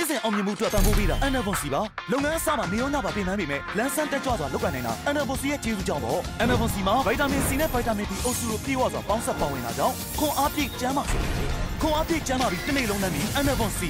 နေ့စဉ်အောင်မြင်မှုအတွက်ပံ့ပိုးပေးတာ NFOC ပါလုပ်ငန်းအစမှာနေရောညပါပြင်ပန်းပေမဲ့လမ်းဆန်းတက်ကြွစွာလုပ်ကိုင်နိုင်တာ NFOC ရဲ့ကျေးဇူးကြောင့်ပေါ့ NFOC မှာဗိုက်တာမင် C နဲ့ဗိုက်တာမင် B အုပ်စုတို့ပြည့်ဝစွာပေါင်းစပ်ပါဝင်တာကြောင့်ခွန်အားပြည့်ကျန်းမာစေခွန်အားပြည့်ကျန်းမာပြီးတစ်နေ့လုံးနဲ့ NFOC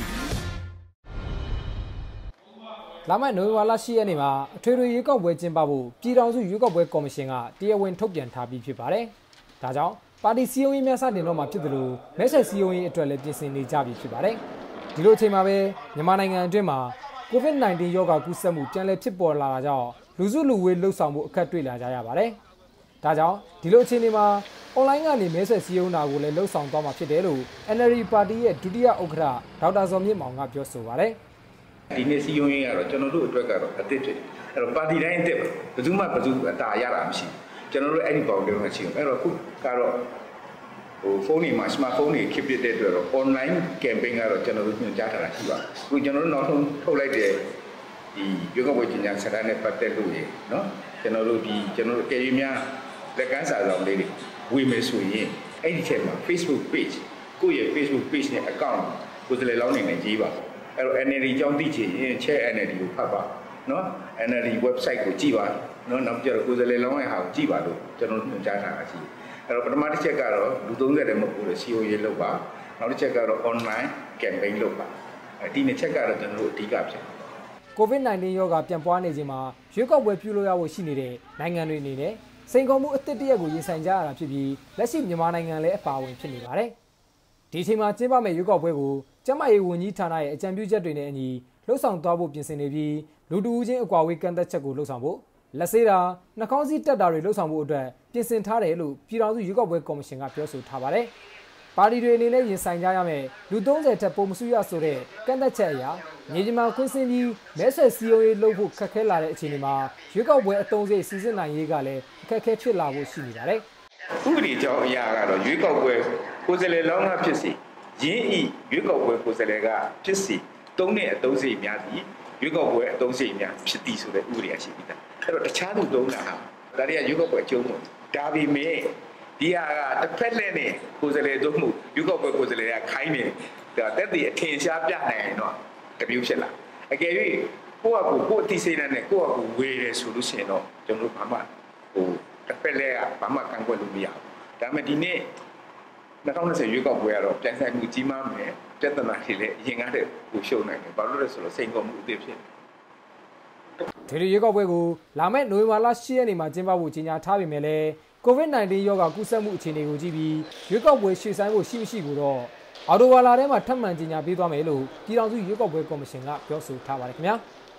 လာမယ့်နိုဝင်ဘာလ10ရက်နေ့မှာအထွေထွေရွေးကောက်ပွဲကျင်းပဖို့ပြည်ထောင်စုရွေးကောက်ပွဲကော်မရှင်ကတရားဝင်ထုတ်ပြန်ထားပြီးဖြစ်ပါတယ်။ဒါကြောင့်ပါတီစည်းရုံးရေးများစတင်တော့မှာဖြစ်တယ်လို့မဲဆွယ်စည်းရုံးရေးအတွက်လည်းပြင်ဆင်နေကြပြီဖြစ်ပါတယ်။ဒီလိုအချိန်မှာပဲမြန်မာနိုင်ငံအတွင်းမှာ COVID-19 ရောဂါကူးစက်မှုပြန်လည်ဖြစ်ပေါ်လာတာကြောင့်လူစုလူဝေးလှုပ်ဆောင်မှုအခက်တွေ့လာကြရပါတယ်။ဒါကြောင့်ဒီလိုအခြေအနေမှာ online ကနေမဲဆွယ်စည်းရုံးတာကိုလည်းလှုပ်ဆောင်သွားမှာဖြစ်တယ်လို့ NLD ပါတီရဲ့ဒုတိယဥက္ကဋ္ဌဒေါက်တာဇော်မြင့်မောင်ကပြောဆိုပါတယ်။ဒီနေ့စည်းရုံးရေးကတော့ကျွန်တော်တို့အတွက်ကတော့အသစ်ဖြစ်တယ်။အဲ့တော့ပါတီတိုင်းအသစ်ပဲ။ဘယ်သူမှအတာရတာမရှိဘူး။ကျွန်တော်တို့အဲ့ဒီပေါင်းတယ်မှာရှိအောင်။အဲ့တော့ခုကတော့ဖုန်းတွေမှာ smartphone တွေခေတ်ပြတဲ့အတွက်တော့ online campaign ကတော့ကျွန်တော်တို့ညွှန်ကြားထားတာရှိပါတယ်။အခုကျွန်တော်တို့နောက်ဆုံးထုတ်လိုက်တဲ့ဒီရွေးကောက်ပွဲကြီးညာစကားနဲ့ပတ်သက်လို့ရေနော်ကျွန်တော်တို့ကယ်ရီများလက်ကမ်းစာဆောင်လေးတွေဝေမယ်ဆိုရင်အဲ့ဒီထဲမှာ Facebook page ကိုယ့်ရဲ့ Facebook page နဲ့ account ကိုယ်စလဲလောင်းနေကြီးပါအဲ့တော့ NLD ကြောင်းသိချင်ရင် share NLD ကိုဖတ်ပါနော် NLD website ကိုကြည့်ပါနော်နောက်ကျတော့ကိုယ်စလဲလောင်းရဲ့ဟာကိုကြည့်ပါလို့ကျွန်တော်ညွှန်ကြားထားတာရှိအဲ့တော့ပထမတစ်ချက်ကတော့လူ30တဲ့မဟုတ်ဘူးလေ CEO ရေးလုပ်ပါနောက်တစ်ချက်ကတော့ online campaign လုပ်ပါဒီနှစ်ချက်ကတော့ကျွန်တော်တို့အဓိကဖြစ် COVID-19 ရောဂါပြန်ပွားနေချိန်မှာရွေးကောက်ပွဲပြုလုပ်ရဖို့ရှိနေတဲ့နိုင်ငံတွေအနေနဲ့စိန်ခေါ်မှုအသစ်တရက်ကိုရင်ဆိုင်ကြရတာဖြစ်ပြီးလက်ရှိမြန်မာနိုင်ငံလည်းအပါအဝင်ဖြစ်နေပါတယ်။ဒီအချိန်မှာကျင်းပမယ့်ရွေးကောက်ပွဲကိုကျန်းမာရေးဝန်ကြီးဌာနရဲ့အကြံပြုချက်တွေနဲ့အညီလှုပ်ဆောင်သွားဖို့ပြင်ဆင်နေပြီးလူတဦးချင်းအကွာအဝေးကန့်သက်ချက်ကိုလှုပ်ဆောင်ဖို့လက်ဆေးတာနှာခေါင်းစည်းတက်တာတွေလှုပ်ဆောင်ဖို့အတွက်ပြင်ဆင်ထားတယ်လို့ပြည်ထောင်စုရွေးကောက်ပွဲကော်မရှင်ကပြောဆိုထားပါတယ်။ပါတီတွေအနေနဲ့ရင်ဆိုင်ကြရမယ့်လူ30ထက်ပိုမစုရဆိုတဲ့ကန့်သက်ချက်အရာမြေကြီးမှာကွင်းစင်းပြီးမဲဆွယ်စည်းရုံးရေးလုပ်ဖို့ခက်ခဲလာတဲ့အခြေအနေမှာရွေးကောက်ပွဲအသုံးစရိတ်စီစဉ်နိုင်ရေးကလည်းအခက်အခဲဖြစ်လာဖို့ရှိနေပါတယ်။ဥပဒေကြောင်းအရာကတော့ရွေးကောက်ပွဲကိုယ်စားလှယ်လောင်းကဖြစ်စီရင်းဤရွေးကောက်ပွဲကိုယ်စားလှယ်ကဖြစ်စီသုံးတဲ့အသုံးစရိတ်များသည်ရွေးကောက်ပွဲအသုံးစရိတ်များဖြစ်သည်ဆိုတဲ့ဥပဒေအရှိပြီးသား။အဲ့တော့တခြားသူသုံးတာဟာဒါတွေကရွေးကောက်ပွဲအကျုံးမဟုတ်ဒါပေမဲ့ဒီဟာကတစ်ဖက်နဲ့ကိုယ်စားလှယ်တို့မှုရွေးကောက်ပွဲကိုယ်စားလှယ်ကခိုင်းနေဒါတက်တည်အထင်ရှားပြနိုင်ရင်တော့တမျိုးဖြစ်လာအကယ်၍ကိုယ့်အတိစိတ်နဲ့ကိုယ့်အကူဝေးတယ်ဆိုလို့ရှိရင်တော့ကျွန်တော်တို့ဘာမှတစ်ဖက်လည်းဘာမှကန့်ကွက်လို့မရဘူးဒါပေမဲ့ဒီနေ့2020ရွေးကောက်ပွဲကတော့ပြန်ဆိုင်မှုကြီးမားမယ်ပြဿနာတွေလည်းအရင်ကတည်းကရှုံနိုင်တယ်ဘာလို့လဲဆိုတော့စိန်ခေါ်မှုအသစ်ဖြစ်ဒီရွေးကောက်ပွဲကိုလာမယ့်နိုဝင်ဘာလ10ရက်နေ့မှာကျင်းပဖို့ကြေညာထားပေမဲ့လည်း COVID-19 ရောဂါကူးစက်မှုအခြေအနေကိုကြည့်ပြီးရွေးကောက်ပွဲရွှေ့ဆိုင်းဖို့ရှိမရှိကိုတော့အော်တိုဝါလာထဲမှာထပ်မံကြေညာပေးသွားမယ်လို့ပြည်ထောင်စုရွေးကောက်ပွဲကော်မရှင်ကပြောဆိုထားပါတယ်ခင်ဗျာ။